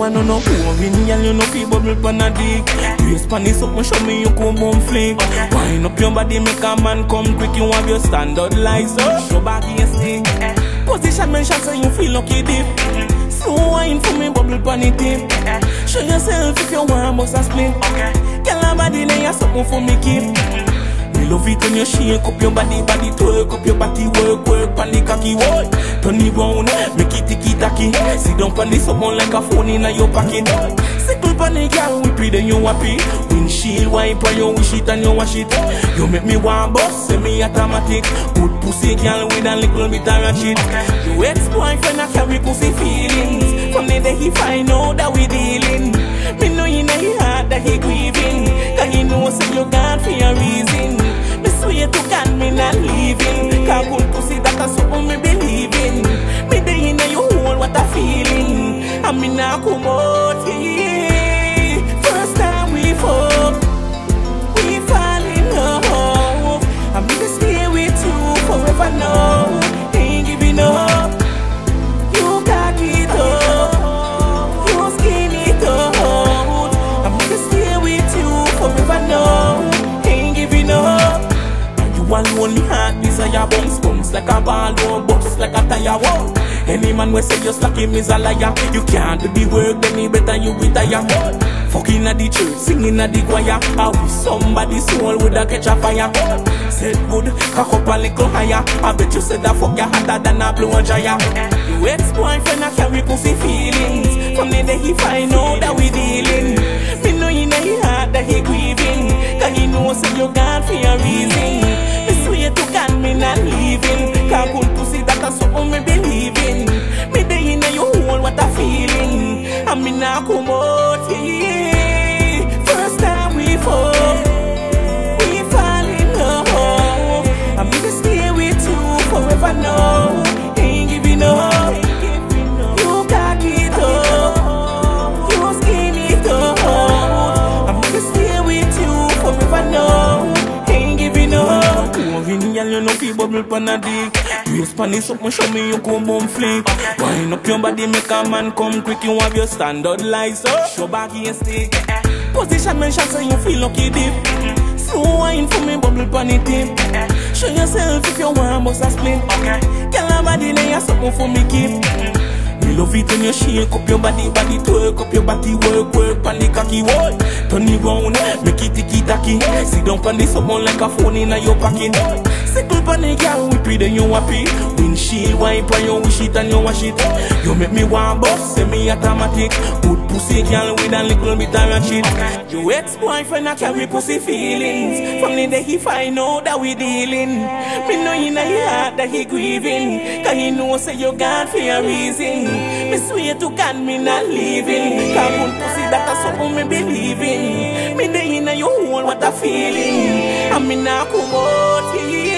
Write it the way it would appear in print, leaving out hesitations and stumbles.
want no boring, girl, you no feel bubble pan a dick. You Spanish something show me you come on flick. Wind up your body, make a man come quick. You have your standard lies, show back your stick. Position mention so you feel lucky dip. Slow wine for me, bubble pan it tip. Show yourself if you want, bust a split. Girl, a body now you something for me keep. Me love it when you shake up your body, twerk up your body, work pan the cocky, work. Turn it round, make it ticky-tacky. Sit down pan the someone like a phone in your pocket. Simple pan the girl, whip it then you happy. Windshield wipe and you wish it and you wash it. You make me want bust, semi-automatic. Good pussy girl with a little bit of ratchet. Your ex-boyfriend a carry pussy feelings. From the day he find out that we dealing. Me know in your heart that he grieving. Cause he knows say you gone for a reason. Me swear to God me not leaving. Cause good pussy that a something me believe in. Me day in your hole what a feeling. And me not come out here. First time we fuck, we fall in love. I'm gonna stay with you forever now. Ain't giving up. You got it up. You skin it out. I'm gonna stay with you forever now. Ain't giving up. You alone, me heart desire bounce like a ball, don't bust like a tire wall. Any man will say you slack him is a liar. You can't do the work, then he better you retire. Fucking at the church, singing at the choir. I wish somebody's soul would have catch a fire. Said good, cock up a little higher. I bet you said that fuck you hotter than a blue giant. Your ex-boyfriend a carry pussy feelings. From the day he find out that we dealing. Me know in your heart that he grieving. Cause he knows say you gone for a reason. Me swear to God me not leaving. Cause good pussy that a something me believe in. Me day in your hole what a feeling. And me not come out here. First time we fuck, we fall in love. I'm gonna stay with you forever now. Ain't giving up. You got it up. You skin it up. I'm gonna stay with you forever now. Ain't giving up. Boring, girl, you no feel bubble pan a dick. You Spanish something show me you come on flick. Wind up your body, make a man come quick. You have your standard lies, show back your stick. Position mention so you feel lucky dip. Slow wine for me, bubble pan it tip. Show yourself if you want, bust a split. Girl, a body now you something for me keep. Me love it when you shake up your body, twerk up your body, work pan the cocky, work. Turn it round, make it ticky-tacky. Sit down pan the someone like a phone in your pocket. Simple pan the girl, whip it then you happy. Windshield wipe and you wish it and you wash it. You make me want bust, semi-automatic. Good pussy girl with a little bit of ratchet. Your ex-boyfriend a carry pussy feelings. From the day he find out that we dealing. Me know in your heart that he grieving. Cause he knows say you gone for a reason. Me swear to God me not leaving. Cause good pussy that a something me believe in. Me day in your hole what a feeling. And me not come out here.